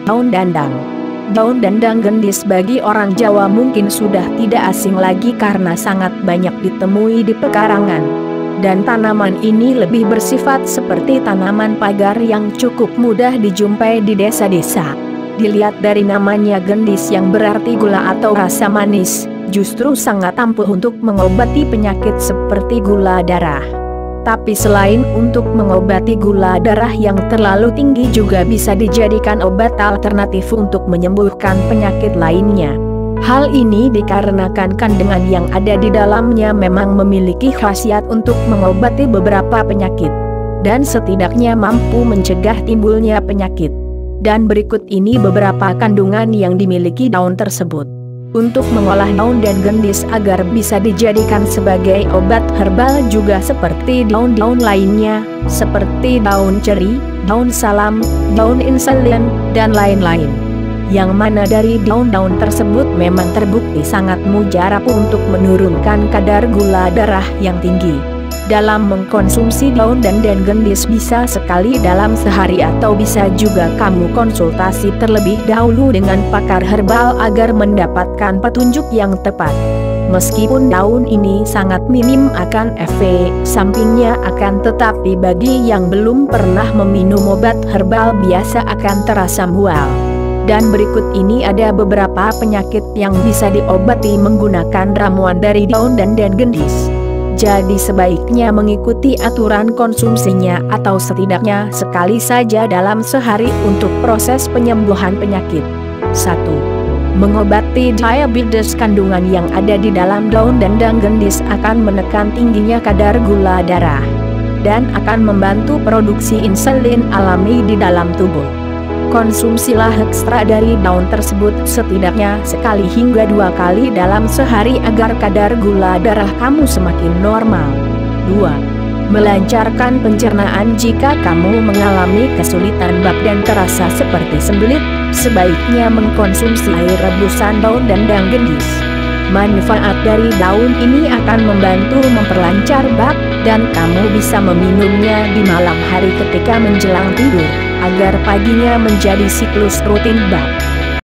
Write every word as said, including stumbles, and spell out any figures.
Daun dandang. Daun dandang gendis bagi orang Jawa mungkin sudah tidak asing lagi karena sangat banyak ditemui di pekarangan. Dan tanaman ini lebih bersifat seperti tanaman pagar yang cukup mudah dijumpai di desa-desa. Dilihat dari namanya gendis yang berarti gula atau rasa manis, justru sangat ampuh untuk mengobati penyakit seperti gula darah. Tapi selain untuk mengobati gula darah yang terlalu tinggi juga bisa dijadikan obat alternatif untuk menyembuhkan penyakit lainnya. Hal ini dikarenakan kandungan yang ada di dalamnya memang memiliki khasiat untuk mengobati beberapa penyakit, dan setidaknya mampu mencegah timbulnya penyakit. Dan berikut ini beberapa kandungan yang dimiliki daun tersebut. Untuk mengolah daun dan gendis agar bisa dijadikan sebagai obat herbal juga seperti daun-daun lainnya, seperti daun ceri, daun salam, daun insulin, dan lain-lain. Yang mana dari daun-daun tersebut memang terbukti sangat mujarab untuk menurunkan kadar gula darah yang tinggi. Dalam mengkonsumsi daun dan dan gendis bisa sekali dalam sehari atau bisa juga kamu konsultasi terlebih dahulu dengan pakar herbal agar mendapatkan petunjuk yang tepat. Meskipun daun ini sangat minim akan efek sampingnya akan tetapi bagi yang belum pernah meminum obat herbal biasa akan terasa mual. Dan berikut ini ada beberapa penyakit yang bisa diobati menggunakan ramuan dari daun dan dan gendis. Jadi sebaiknya mengikuti aturan konsumsinya atau setidaknya sekali saja dalam sehari untuk proses penyembuhan penyakit. satu. Mengobati diabetes. Kandungan yang ada di dalam daun dandang gendis akan menekan tingginya kadar gula darah dan akan membantu produksi insulin alami di dalam tubuh. Konsumsilah ekstrak dari daun tersebut setidaknya sekali hingga dua kali dalam sehari agar kadar gula darah kamu semakin normal. dua. Melancarkan pencernaan. Jika kamu mengalami kesulitan bab dan terasa seperti sembelit, sebaiknya mengkonsumsi air rebusan daun dandang gendis. Manfaat dari daun ini akan membantu memperlancar bab, dan kamu bisa meminumnya di malam hari ketika menjelang tidur, agar paginya menjadi siklus rutin bab.